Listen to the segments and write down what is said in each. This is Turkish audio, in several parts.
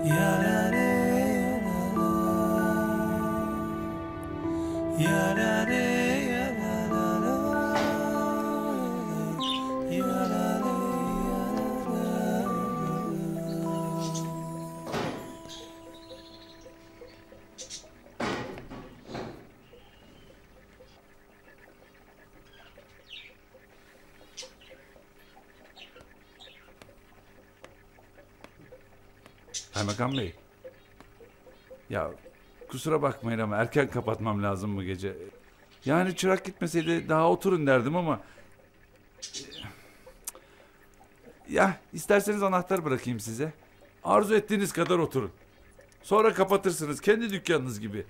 Kaymakam Bey. Ya kusura bakmayın ama erken kapatmam lazım bu gece. Yani çırak gitmeseydi daha oturun derdim ama... Ya isterseniz anahtar bırakayım size. Arzu ettiğiniz kadar oturun. Sonra kapatırsınız kendi dükkanınız gibi.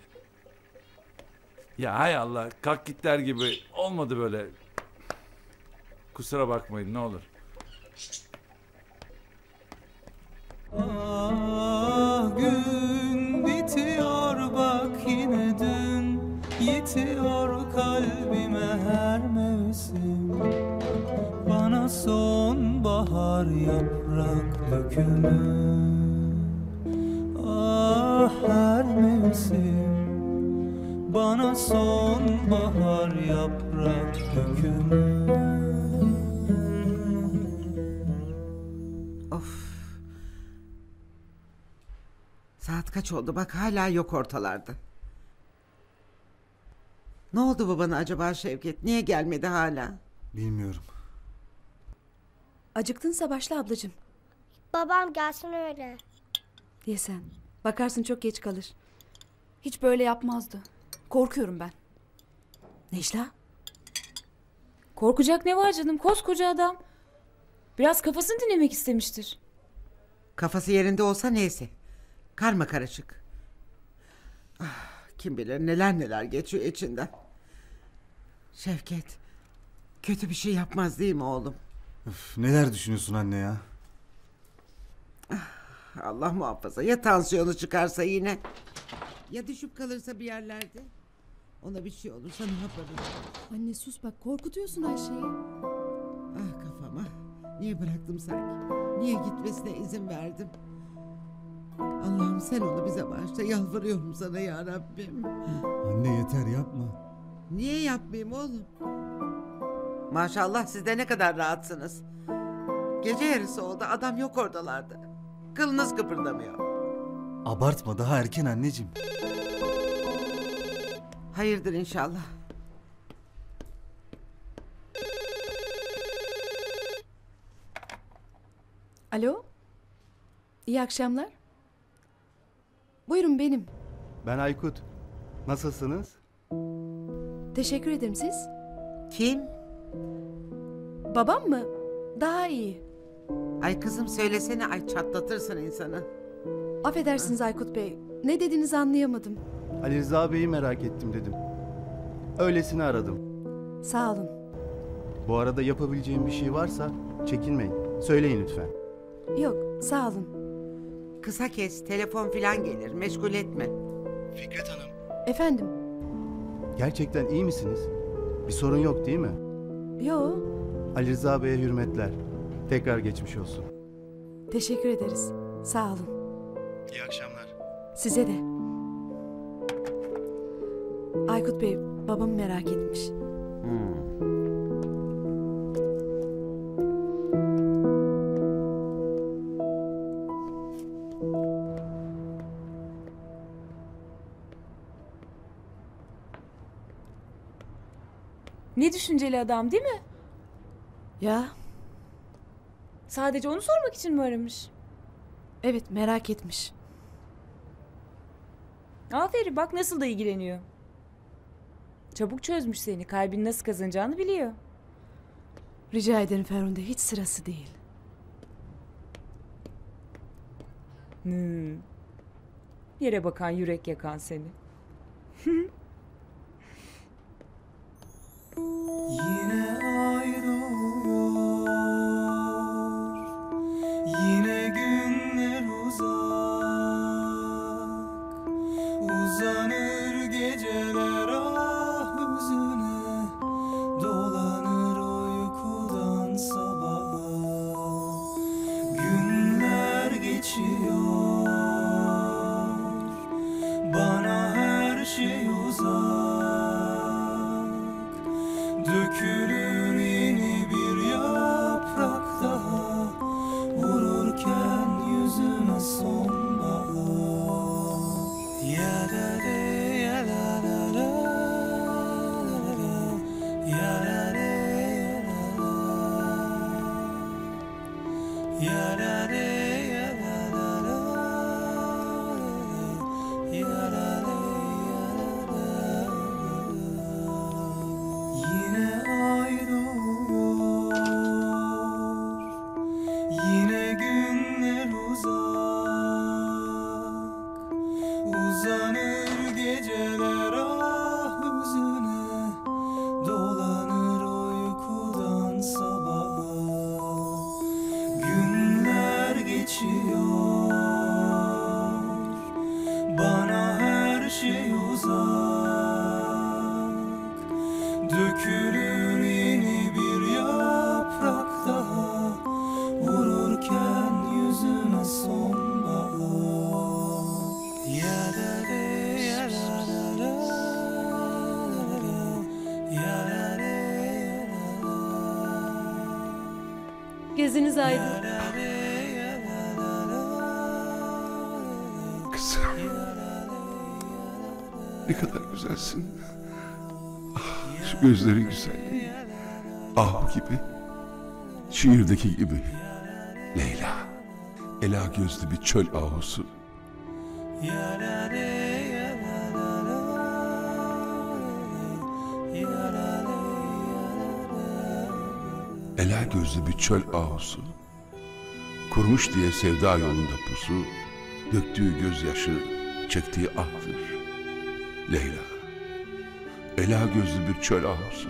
Ya hay Allah, kalk git der gibi olmadı böyle. Kusura bakmayın ne olur. Ah, gün bitiyor bak yine dün, yitiyor kalbime her mevsim. Bana sonbahar yaprak dökümü. Ah, her mevsim bana sonbahar yaprak dökümü. Of. Saat kaç oldu bak hala yok ortalarda. Ne oldu babana acaba Şevket? Niye gelmedi hala? Bilmiyorum. Acıktınsa başla ablacığım. Babam gelsin öyle. Ye sen. Bakarsın çok geç kalır. Hiç böyle yapmazdı. Korkuyorum ben. Necla? Korkacak ne var canım? Koskoca adam. Biraz kafasını dinlemek istemiştir. Kafası yerinde olsa neyse. Karma karışık. Ah, kim bilir neler neler geçiyor içinden. Şevket, kötü bir şey yapmaz değil mi oğlum? Öf, neler düşünüyorsun anne ya? Allah muhafaza, ya tansiyonu çıkarsa yine? Ya düşüp kalırsa bir yerlerde? Ona bir şey olursa ne yaparım? Anne sus bak, korkutuyorsun Ayşe'yi. Ah kafama. Niye bıraktım sanki? Niye gitmesine izin verdim? Allah'ım sen onu bize bağışla. Yalvarıyorum sana ya Rabbim. Anne yeter yapma. Niye yapmayayım oğlum? Maşallah siz de ne kadar rahatsınız. Gece yarısı oldu, adam yok oradalarda. Kılınız kıpırdamıyor. Abartma, daha erken anneciğim. Hayırdır inşallah. Alo? İyi akşamlar. Buyurun benim. Ben Aykut. Nasılsınız? Teşekkür ederim, siz? Kim? Babam mı? Daha iyi. Ay kızım söylesene, ay çatlatırsın insanı. Affedersiniz Aykut Bey. Ne dediğinizi anlayamadım. Ali Rıza Bey'i merak ettim dedim. Öylesine aradım. Sağ olun. Bu arada yapabileceğim bir şey varsa çekinmeyin. Söyleyin lütfen. Yok, sağ olun. Kısa kes, telefon filan gelir, meşgul etme. Fikret Hanım. Efendim? Gerçekten iyi misiniz? Bir sorun yok değil mi? Yo, Ali Rıza Bey'e hürmetler. Tekrar geçmiş olsun. teşekkür ederiz. Sağ olun. İyi akşamlar. Size de. Aykut Bey, babamı merak etmiş. Ne düşünceli adam değil mi? Ya, Sadece onu sormak için mi aramış? evet merak etmiş. Aferin, bak nasıl da ilgileniyor. Çabuk çözmüş seni, kalbini nasıl kazanacağını biliyor. Rica ederim Ferhunde, hiç sırası değil. Yere bakan yürek yakan seni. Yine ay doğuyor, yine günler uzak, uzanır geceler ah hüzüne, dolanır uykudan sabaha. Günler geçiyor, Dökülür yeni bir yaprak daha, vururken yüzüme sonbahar. Ya da de, ya da da da, ya da de, ya da de, ya da da da, ya da de. Yine ay doğuyor, yine günler uzak, uzanır geceler ah hüzüne, dolanır uykudan sabaha. Günler geçiyor, bana her şey uzak. Dökülür yeni bir yaprak daha, vururken yüzüme sonbahar. Ya da de, ya da da, ya da de, Gözünüz aydın. ya da de, ya da da. Kızım. Ne kadar güzelsin. Şu gözlerin güzelliği. Ah gibi. Şiirdeki gibi. Leyla. Ela gözlü bir çöl ahusu. Ya da de, ya da da, ya da de. Ela gözlü bir çöl ahusu. Kurmuş diye sevda yolunda pusu. Döktüğü gözyaşı, çektiği ahtır. Leyla. Ela gözlü bir çöl ahusu.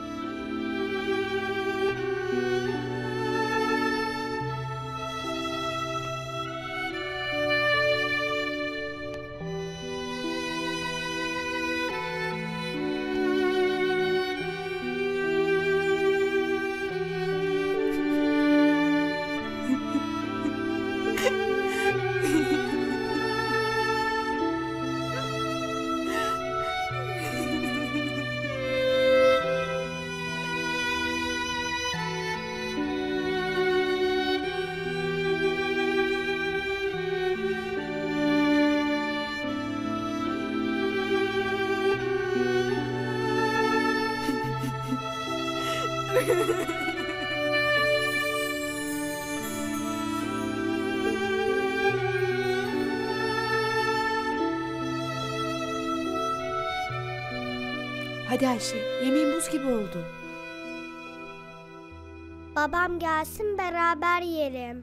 Hadi Ayşe, yemeğin buz gibi oldu. Babam gelsin beraber yiyelim.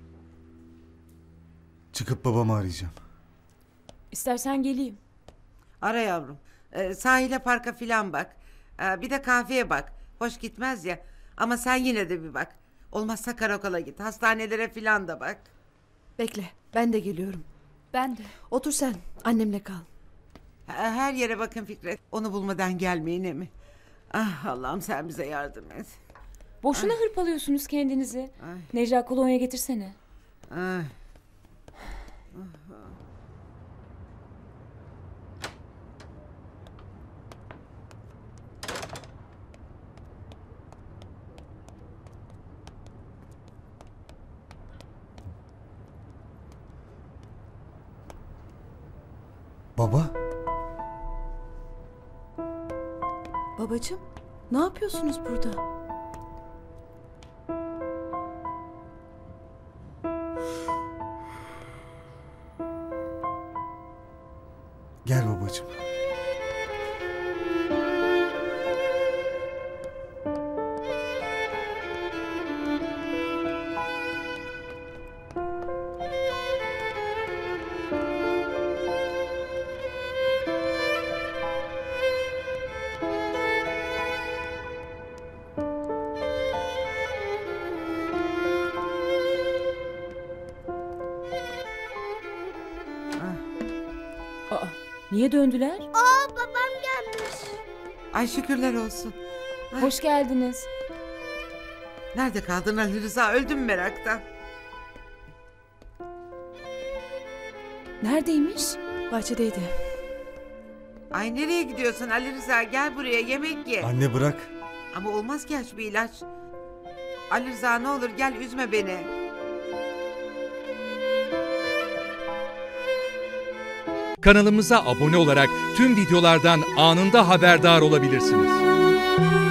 Çıkıp babamı arayacağım. İstersen geleyim. Ara yavrum. Sahile parka filan bak. Bir de kahveye bak. Hoş gitmez ya. Ama sen yine de bir bak. Olmazsa karakola git. Hastanelere filan da bak. Bekle, ben de geliyorum. Ben de. Otur sen, annemle kal. Her yere bakın Fikret. Onu bulmadan gelmeyin mi? Ah Allah'ım sen bize yardım et. Boşuna hırpalıyorsunuz kendinizi. Ay. Necla kolonya getirsene. Ay. Baba, Babacığım, ne yapıyorsunuz burada? gel babacığım. Aa, niye döndüler? Aa babam gelmiş. Ay şükürler olsun. Hoş geldiniz. Nerede kaldın Ali Rıza? Öldüm meraktan. Neredeymiş? Bahçedeydi. Ay nereye gidiyorsun Ali Rıza? Gel buraya yemek ye. Anne bırak. Ama olmaz ki aç bir ilaç. Ali Rıza ne olur gel üzme beni. Kanalımıza abone olarak tüm videolardan anında haberdar olabilirsiniz.